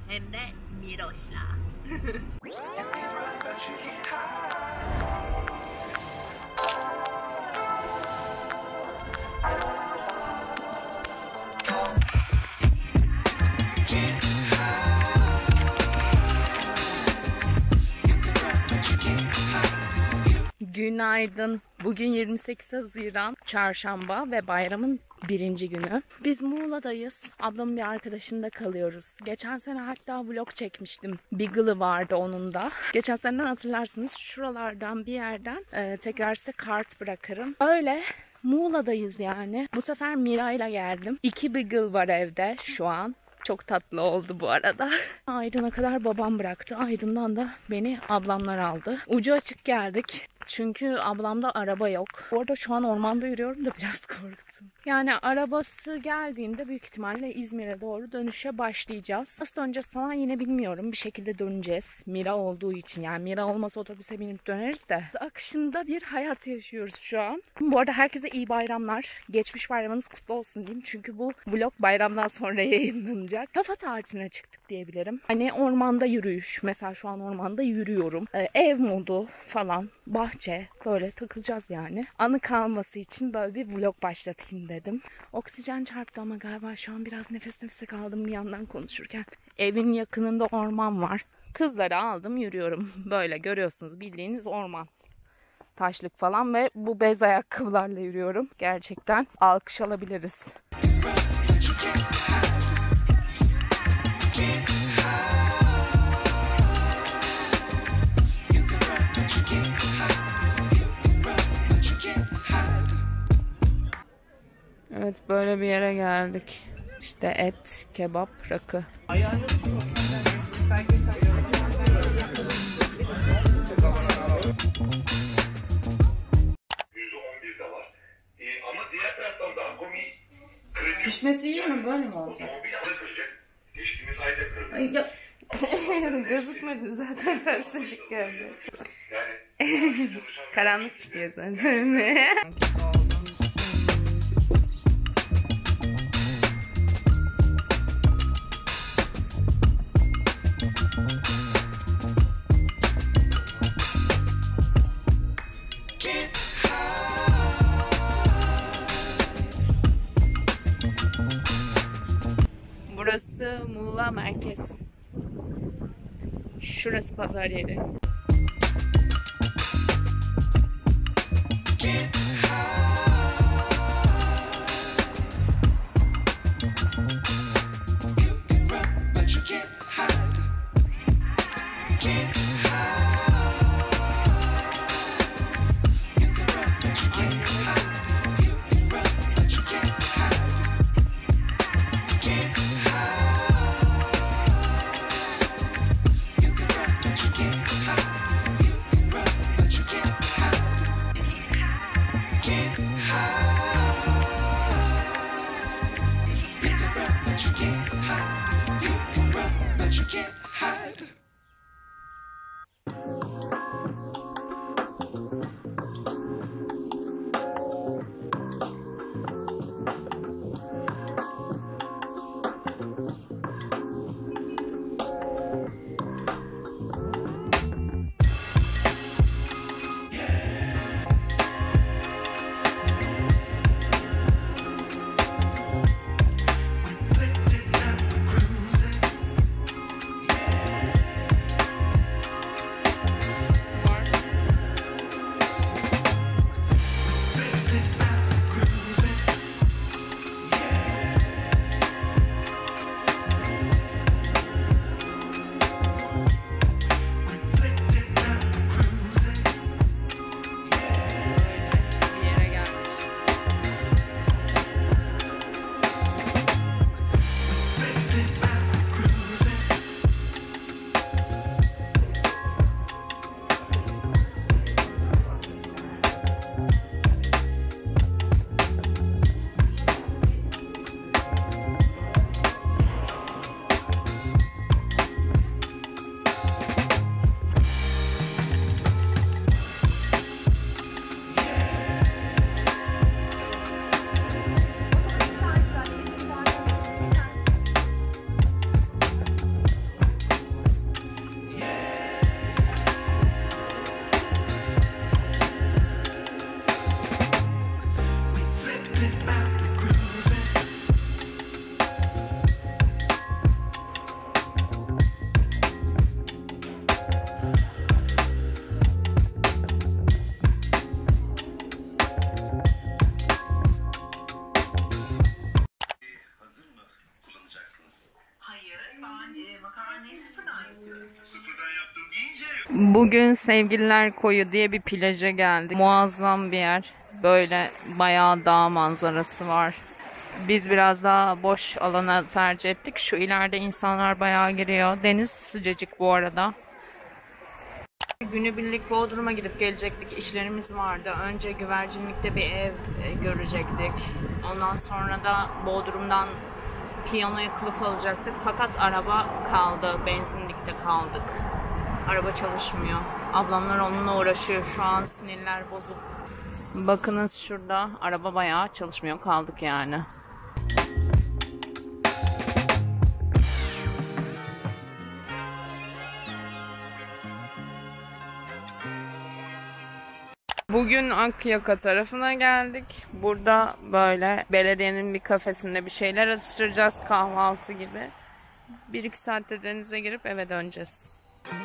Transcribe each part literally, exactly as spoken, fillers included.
Hem de Miroş'la. Günaydın. Bugün yirmi sekiz Haziran Çarşamba ve bayramın birinci günü. Biz Muğla'dayız. Ablamın bir arkadaşında kalıyoruz. Geçen sene hatta vlog çekmiştim. Beagle'ı vardı onun da. Geçen seneden hatırlarsınız. Şuralardan bir yerden e, tekrar size kart bırakırım. Öyle Muğla'dayız yani. Bu sefer Mira'yla geldim. İki Beagle var evde şu an. Çok tatlı oldu bu arada. Aydın'a kadar babam bıraktı. Aydın'dan da beni ablamlar aldı. Ucu açık geldik. Çünkü ablamda araba yok. Orada şu an ormanda yürüyorum da biraz korktum. Yani arabası geldiğinde büyük ihtimalle İzmir'e doğru dönüşe başlayacağız. Nasıl döneceğiz falan yine bilmiyorum. Bir şekilde döneceğiz. Mira olduğu için. Yani Mira olmasa otobüse binip döneriz de. Akışında bir hayat yaşıyoruz şu an. Bu arada herkese iyi bayramlar. Geçmiş bayramınız kutlu olsun diyeyim. Çünkü bu vlog bayramdan sonra yayınlanacak. Kafa tatiline çıktık diyebilirim. Hani ormanda yürüyüş. Mesela şu an ormanda yürüyorum. Ee, ev modu falan. Bahçe. Böyle takılacağız yani. Anı kalması için böyle bir vlog başlatayım dedim. Oksijen çarptı ama galiba şu an biraz nefes nefese kaldım bir yandan konuşurken. Evin yakınında orman var. Kızları aldım yürüyorum. Böyle görüyorsunuz bildiğiniz orman. Taşlık falan ve bu bez ayakkabılarla yürüyorum. Gerçekten alkış alabiliriz. Evet böyle bir yere geldik. İşte et, kebap, rakı. Pişmesi iyi mi? Böyle mi olacak? Ay ya. Gözükmedi zaten, ters ışık geldi. Karanlık çıkıyor zaten. Burası Muğla merkez. Şurası pazar yeri. Bugün Sevgililer Koyu diye bir plaja geldik. Muazzam bir yer. Böyle bayağı dağ manzarası var. Biz biraz daha boş alana tercih ettik. Şu ileride insanlar bayağı giriyor. Deniz sıcacık bu arada. Günübirlik Bodrum'a gidip gelecektik. İşlerimiz vardı. Önce güvercinlikte bir ev görecektik. Ondan sonra da Bodrum'dan piyanoya kılıf alacaktık. Fakat araba kaldı. Benzinlikte kaldık. Araba çalışmıyor. Ablamlar onunla uğraşıyor. Şu an sinirler bozuk. Bakınız şurada. Araba bayağı çalışmıyor. Kaldık yani. Bugün Akyaka tarafına geldik. Burada böyle belediyenin bir kafesinde bir şeyler atıştıracağız, kahvaltı gibi. bir iki saatte denize girip eve döneceğiz.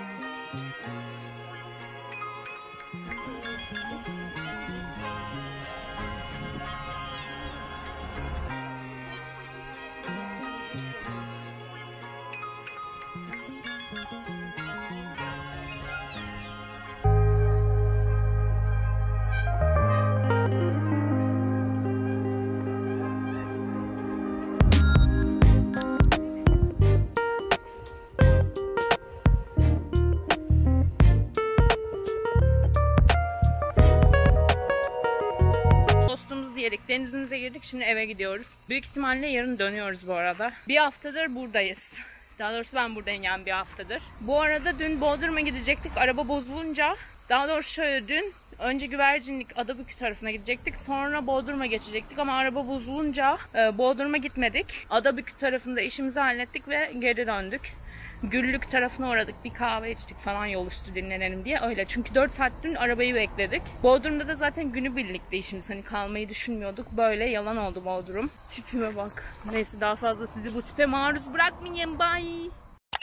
Yedik, denizimize girdik, şimdi eve gidiyoruz. Büyük ihtimalle yarın dönüyoruz bu arada. Bir haftadır buradayız. Daha doğrusu ben buradayım yani bir haftadır. Bu arada dün Bodrum'a gidecektik. Araba bozulunca, daha doğrusu şöyle dün önce Güvercinlik, Adabükü tarafına gidecektik. Sonra Bodrum'a geçecektik ama araba bozulunca e, Bodrum'a gitmedik. Adabükü tarafında işimizi hallettik ve geri döndük. Güllük tarafına uğradık. Bir kahve içtik falan yol üstü dinlenelim diye. Öyle. Çünkü dört saat dün arabayı bekledik. Bodrum'da da zaten günübirlikte işimiz. Hani kalmayı düşünmüyorduk. Böyle yalan oldu Bodrum. Tipime bak. Neyse daha fazla sizi bu tipe maruz bırakmayayım. Bye.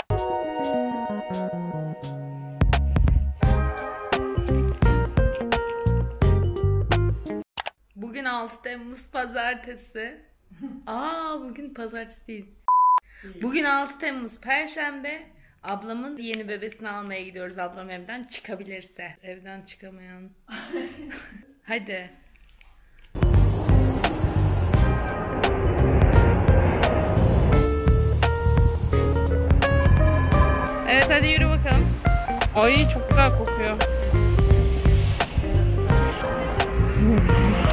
Bugün altı Temmuz pazartesi. Aa bugün pazartesi değil. Bugün altı Temmuz Perşembe. Ablamın yeni bebesini almaya gidiyoruz. Ablam evden çıkabilirse. Evden çıkamayan. Hadi. Evet hadi yürü bakalım. Ay çok güzel kokuyor.